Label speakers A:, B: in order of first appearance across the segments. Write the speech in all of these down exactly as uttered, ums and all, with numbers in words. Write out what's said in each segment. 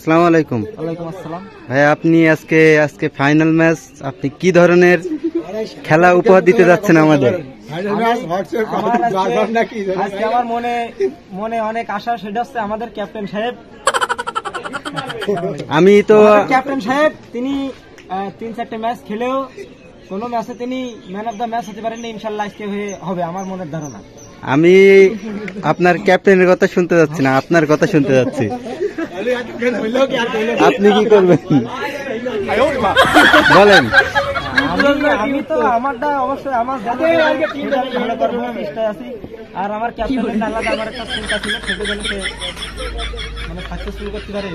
A: আসসালামু আলাইকুম।
B: ওয়ালাইকুম আসসালাম।
A: ভাই আপনি আজকে আজকে ফাইনাল ম্যাচ, আপনি কি ধরনের খেলা উপহার দিতে যাচ্ছেন আমাদের?
B: আজকে আমার মনে মনে অনেক আশা, সেটা হচ্ছে আমাদের ক্যাপ্টেন সাহেব।
A: আমি তো
B: ক্যাপ্টেন সাহেব তিনি তিন চারটে ম্যাচ খেলেও কোনো ম্যাচে তিনি ম্যান অফ দ্য ম্যাচ হতে পারেননি। ইনশাল্লাহ আজকে হয়ে হবে আমার মনের ধারণা।
A: আমি আপনার ক্যাপ্টেনের কথা শুনতে যাচ্ছি না, আপনার কথা শুনতে যাচ্ছি। আপনি কি করবেন বলেন?
B: আমি তো আমারটা অবশ্যই আমার চেষ্টায় আছি, আর আমার ক্যাপ্টেনের আলাদা আমার একটা চিন্তা ছিল, সেটা যেন সে মানে সাকসেসফুল করতে পারে।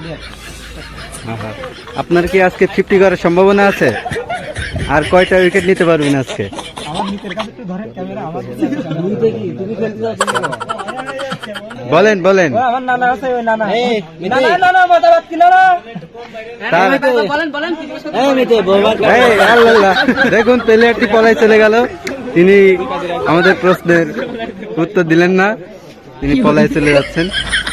A: আপনার কি আজকে ফিফটি করার সম্ভাবনা আছে? আর কয়টা উইকেট নিতে পারবেন আজকে?
B: আমার নিচের কাছে একটু ধরেন ক্যামেরা। আমার তুমি খেলতে যাচ্ছ?
A: বলেন বলেন।
B: আমার নানা আছে, ওই নানা নানা নানা মতামত কি নানা বলেন বলেন।
A: দেখুন প্লেয়ারটি পলায় চলে গেল, তিনি আমাদের প্রশ্নের উত্তর দিলেন না, তিনি পলায় চলে যাচ্ছেন।